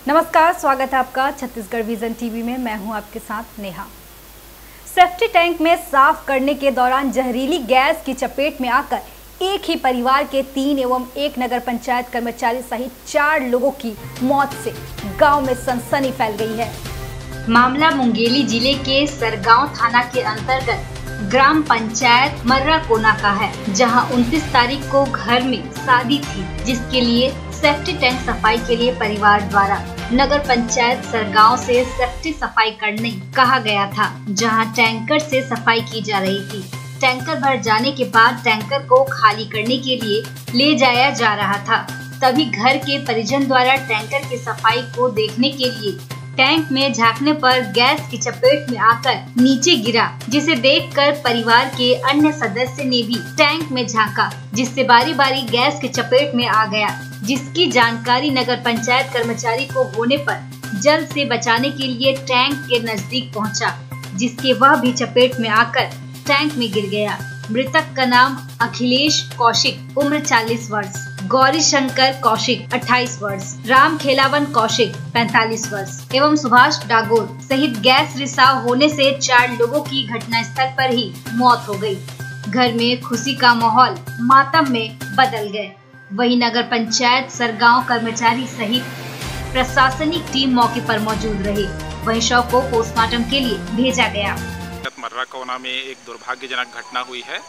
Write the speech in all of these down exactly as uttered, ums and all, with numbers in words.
नमस्कार, स्वागत है आपका छत्तीसगढ़ विजन टीवी में। मैं हूं आपके साथ नेहा। सेफ्टी टैंक में साफ करने के दौरान जहरीली गैस की चपेट में आकर एक ही परिवार के तीन एवं एक नगर पंचायत कर्मचारी सहित चार लोगों की मौत से गांव में सनसनी फैल गई है। मामला मुंगेली जिले के सरगांव थाना के अंतर्गत ग्राम पंचायत मर्रा कोना का है, जहां उनतीस तारीख को घर में शादी थी, जिसके लिए सेफ्टी टैंक सफाई के लिए परिवार द्वारा नगर पंचायत सरगांव से सेफ्टी सफाई करने कहा गया था, जहां टैंकर से सफाई की जा रही थी। टैंकर भर जाने के बाद टैंकर को खाली करने के लिए ले जाया जा रहा था। तभी घर के परिजन द्वारा टैंकर की सफाई को देखने के लिए टैंक में झांकने पर गैस की चपेट में आकर नीचे गिरा, जिसे देखकर परिवार के अन्य सदस्य ने भी टैंक में झांका, जिससे बारी बारी गैस की चपेट में आ गया, जिसकी जानकारी नगर पंचायत कर्मचारी को होने पर जल्द से बचाने के लिए टैंक के नजदीक पहुंचा, जिसके वह भी चपेट में आकर टैंक में गिर गया। मृतक का नाम अखिलेश कौशिक, उम्र चालीस वर्ष, गौरी शंकर कौशिक अट्ठाईस वर्ष, राम खेलावन कौशिक पैंतालीस वर्ष एवं सुभाष डागोर सहित गैस रिसाव होने से चार लोगों की घटनास्थल पर ही मौत हो गई। घर में खुशी का माहौल मातम में बदल गए। वहीं नगर पंचायत सरगांव कर्मचारी सहित प्रशासनिक टीम मौके पर मौजूद रहे। वहीं शव को पोस्टमार्टम के लिए भेजा गया। मर्रा कोना में एक दुर्भाग्यजनक घटना हुई है,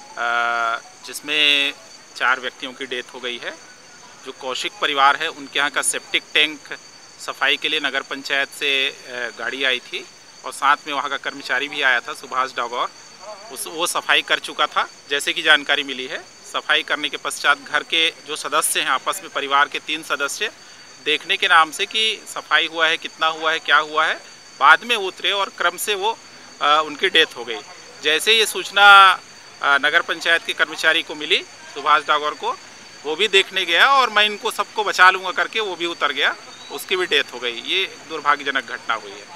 जिसमें चार व्यक्तियों की डेथ हो गई है। जो कौशिक परिवार है, उनके यहाँ का सेप्टिक टैंक सफाई के लिए नगर पंचायत से गाड़ी आई थी और साथ में वहाँ का कर्मचारी भी आया था, सुभाष डागोर। उस वो सफाई कर चुका था, जैसे कि जानकारी मिली है। सफाई करने के पश्चात घर के जो सदस्य हैं, आपस में परिवार के तीन सदस्य देखने के नाम से कि सफाई हुआ है, कितना हुआ है, क्या हुआ है, बाद में उतरे और क्रम से वो आ, उनकी डेथ हो गई। जैसे ये सूचना आ, नगर पंचायत के कर्मचारी को मिली, सुभाष डागोर को, वो भी देखने गया और मैं इनको सबको बचा लूँगा करके वो भी उतर गया, उसकी भी डेथ हो गई। ये दुर्भाग्यजनक घटना हुई है।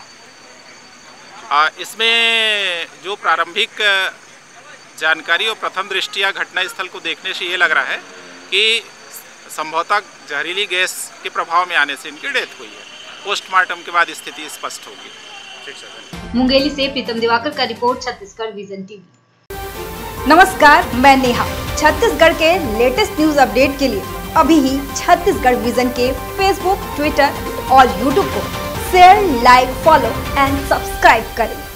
आ, इसमें जो प्रारंभिक जानकारी और प्रथम दृष्टिया घटनास्थल को देखने से ये लग रहा है कि संभवतः जहरीली गैस के प्रभाव में आने से इनकी डेथ हुई है। पोस्टमार्टम के बाद स्थिति स्पष्ट होगी। मुंगेली से प्रीतम दिवाकर का रिपोर्ट, छत्तीसगढ़ विजन टीवी। नमस्कार, मैं नेहा। छत्तीसगढ़ के लेटेस्ट न्यूज अपडेट के लिए अभी ही छत्तीसगढ़ विजन के फेसबुक, ट्विटर और यूट्यूब को share, like, follow and subscribe करें।